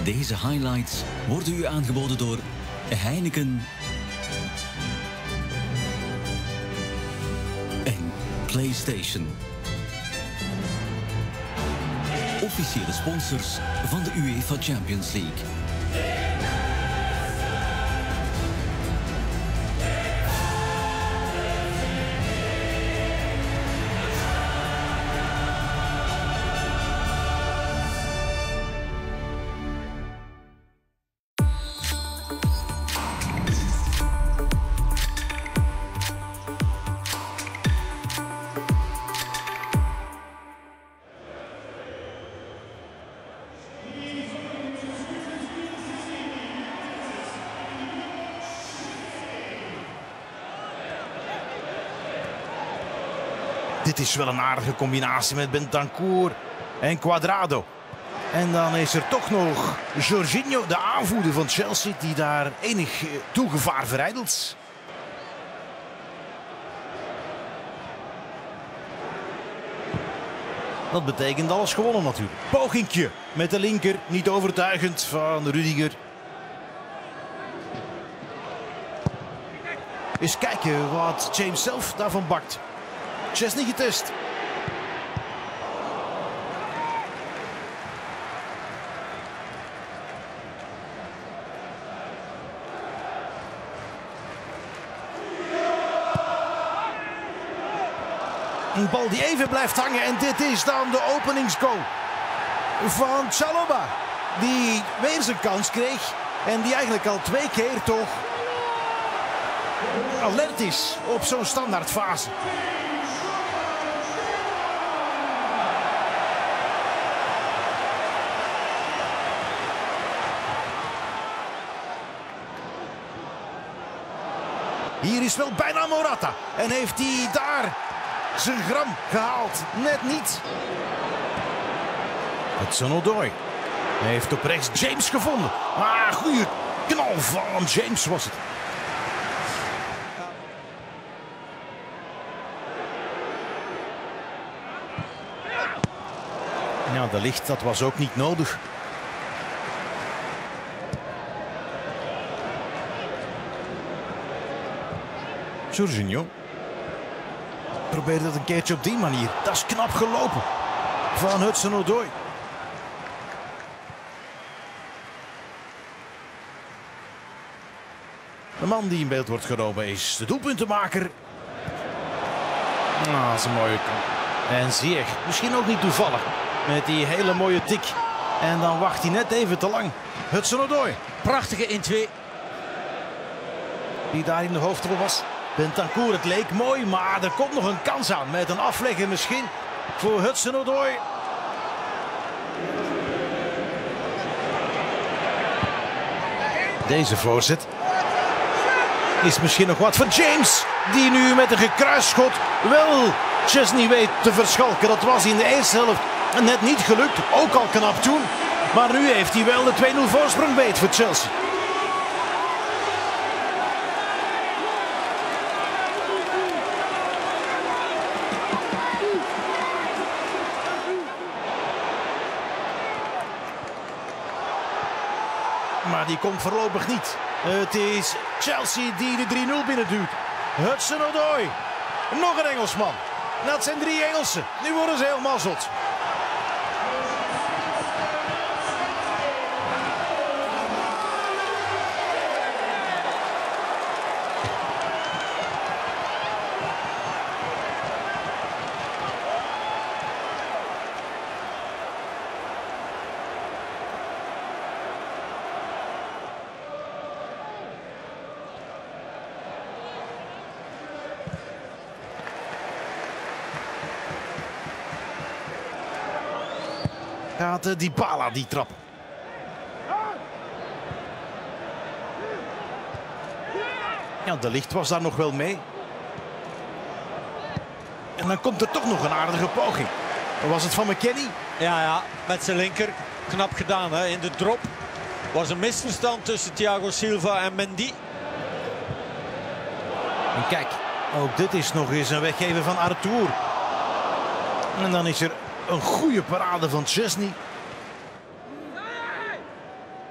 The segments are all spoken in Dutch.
Deze highlights worden u aangeboden door Heineken en PlayStation. Officiële sponsors van de UEFA Champions League. Dit is wel een aardige combinatie met Bentancur en Cuadrado. En dan is er toch nog Jorginho, de aanvoerder van Chelsea, die daar enig toegevaar verijdelt. Dat betekent alles gewonnen natuurlijk. Pogingje met de linker, niet overtuigend van Rudiger. Eens kijken wat James zelf daarvan bakt. Chesney getest. Een bal die even blijft hangen en dit is dan de openingsgoal van Chalobah. Die weer zijn kans kreeg en die eigenlijk al 2 keer toch alert is op zo'n standaardfase. Hier is wel bijna Morata. En heeft hij daar zijn gram gehaald. Net niet. Hudson-Odoi heeft op rechts James gevonden. Ah, goede knal van James was het. Ja, de licht, dat was ook niet nodig. Jorginho probeerde het een keertje op die manier. Dat is knap gelopen van Hudson-Odoi. De man die in beeld wordt genomen is de doelpuntenmaker. Ah, dat is een mooie kant. En Ziyech, misschien ook niet toevallig, met die hele mooie tik. En dan wacht hij net even te lang. Hudson-Odoi. Prachtige 1-2. Die daar in de hoofdrol was. Bentancur, het leek mooi, maar er komt nog een kans aan. Met een aflegger misschien voor Hudson-Odoi. Deze voorzet is misschien nog wat voor James. Die nu met een gekruist schot wel Chesney weet te verschalken. Dat was in de eerste helft net niet gelukt. Ook al knap toen. Maar nu heeft hij wel de 2-0 voorsprong beet voor Chelsea. Maar die komt voorlopig niet. Het is Chelsea die de 3-0 binnenduwt. Hudson-Odoi. Nog een Engelsman. Dat zijn 3 Engelsen. Nu worden ze helemaal zot. Gaat Dybala die trappen. Ja, de licht was daar nog wel mee. En dan komt er toch nog een aardige poging. Was het van McKennie? Ja, met zijn linker. Knap gedaan, hè. In de drop was een misverstand tussen Thiago Silva en Mendy. En kijk, ook dit is nog eens een weggeven van Arthur. En dan is er een goede parade van Chesney.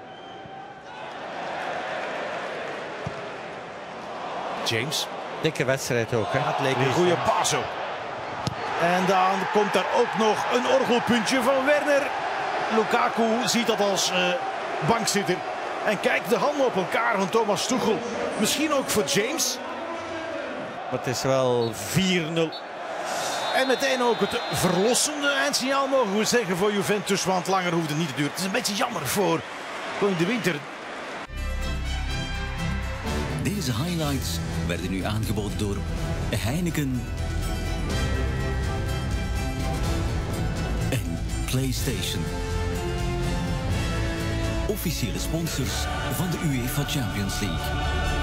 James. Dikke wedstrijd ook, hè? Het leek een goede paas ook. En dan komt daar ook nog een orgelpuntje van Werner. Lukaku ziet dat als bankzitter. En kijkt de handen op elkaar van Thomas Tuchel. Misschien ook voor James. Maar het is wel 4-0. En meteen ook het verlossende eindsignaal, mogen we zeggen, voor Juventus. Want langer hoeft het niet te duren. Het is een beetje jammer voor in de winter. Deze highlights werden u aangeboden door Heineken en PlayStation. Officiële sponsors van de UEFA Champions League.